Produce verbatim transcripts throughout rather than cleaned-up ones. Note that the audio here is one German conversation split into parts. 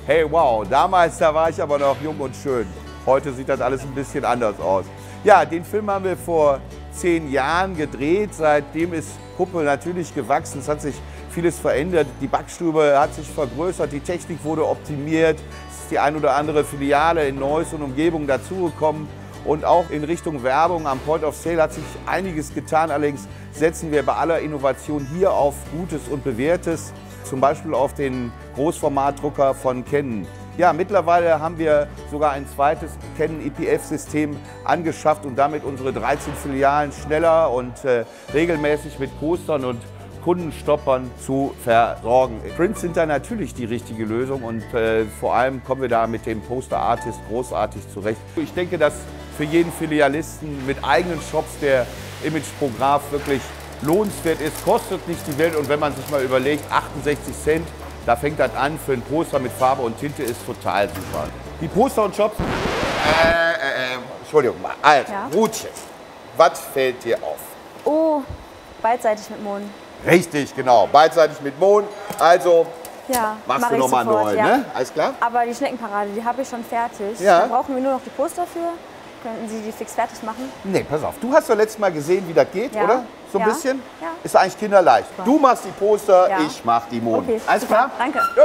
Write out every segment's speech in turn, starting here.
Hey, wow, damals, da war ich aber noch jung und schön. Heute sieht das alles ein bisschen anders aus. Ja, den Film haben wir vor zehn Jahren gedreht. Seitdem ist Huppe natürlich gewachsen. Es hat sich vieles verändert. Die Backstube hat sich vergrößert, die Technik wurde optimiert. Es ist die ein oder andere Filiale in Neuss und Umgebung dazugekommen. Und auch in Richtung Werbung am Point of Sale hat sich einiges getan. Allerdings setzen wir bei aller Innovation hier auf Gutes und Bewährtes. Zum Beispiel auf den Großformatdrucker von Canon. Ja, mittlerweile haben wir sogar ein zweites Canon E P F-System angeschafft und damit unsere dreizehn Filialen schneller und äh, regelmäßig mit Postern und Kundenstoppern zu versorgen. Prints sind da natürlich die richtige Lösung und äh, vor allem kommen wir da mit dem Poster Artist großartig zurecht. Ich denke, dass für jeden Filialisten mit eigenen Shops der Imageprograph wirklich lohnenswert ist, kostet nicht die Welt und wenn man sich mal überlegt, achtundsechzig Cent, da fängt das an für ein Poster mit Farbe und Tinte, ist total super. Die Poster und Shops, äh, äh, äh, Entschuldigung mal, also, ja? Rutchen, was fällt dir auf? Oh, beidseitig mit Mohn. Richtig, genau, beidseitig mit Mohn, also ja, machst mach du nochmal neu, ja. ne? Alles klar? Aber die Schneckenparade, die habe ich schon fertig. Ja. Da brauchen wir nur noch die Poster für. Könnten Sie die fix fertig machen? Nee, pass auf. Du hast doch letztes Mal gesehen, wie das geht, Ja. oder? So ein Ja. bisschen? Ja. Ist eigentlich kinderleicht. Super. Du machst die Poster, Ja. ich mach die Mohn. Okay, Alles super. klar? Danke. Gut.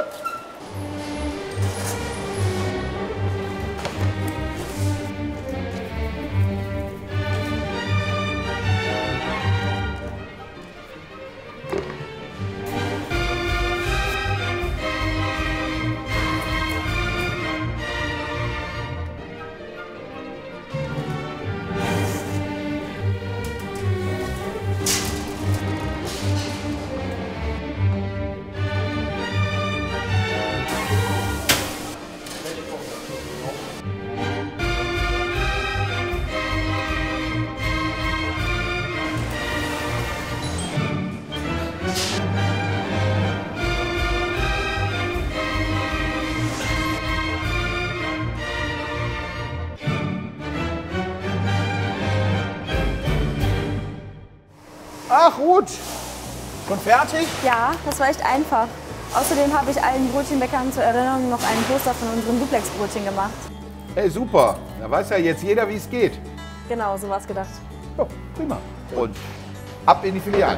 Ach, Ruth, schon fertig? Ja, das war echt einfach. Außerdem habe ich allen Brötchenbäckern zur Erinnerung noch einen Poster von unseren Duplex-Brötchen gemacht. Hey, super. Da weiß ja jetzt jeder, wie es geht. Genau, so war es gedacht. Ja, prima. Und ab in die Filialen.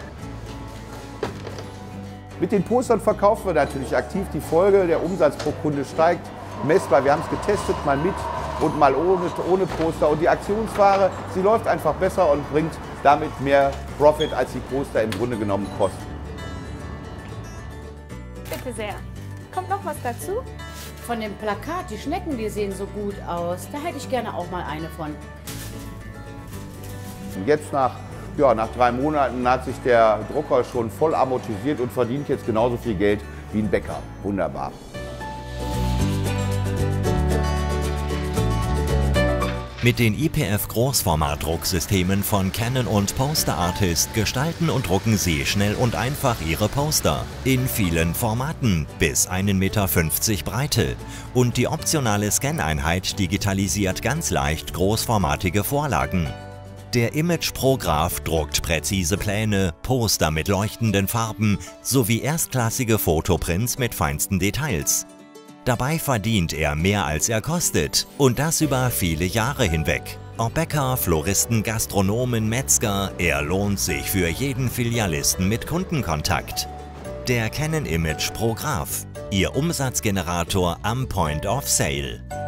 Mit den Postern verkaufen wir natürlich aktiv die Folge. Der Umsatz pro Kunde steigt messbar. Wir haben es getestet, mal mit und mal ohne, ohne Poster. Und die Aktionsware, sie läuft einfach besser und bringt damit mehr Profit, als die Poster im Grunde genommen kosten. Bitte sehr. Kommt noch was dazu? Von dem Plakat, die Schnecken, die sehen so gut aus. Da hätte ich gerne auch mal eine von. Und jetzt nach, ja, nach drei Monaten hat sich der Drucker schon voll amortisiert und verdient jetzt genauso viel Geld wie ein Bäcker. Wunderbar. Mit den I P F-Großformat-Drucksystemen von Canon und Poster Artist gestalten und drucken Sie schnell und einfach Ihre Poster. In vielen Formaten, bis ein Meter fünfzig Breite. Und die optionale Scan-Einheit digitalisiert ganz leicht großformatige Vorlagen. Der Imageprograph druckt präzise Pläne, Poster mit leuchtenden Farben sowie erstklassige Fotoprints mit feinsten Details. Dabei verdient er mehr als er kostet und das über viele Jahre hinweg. Ob Bäcker, Floristen, Gastronomen, Metzger, er lohnt sich für jeden Filialisten mit Kundenkontakt. Der Canon Imageprograph, Ihr Umsatzgenerator am Point of Sale.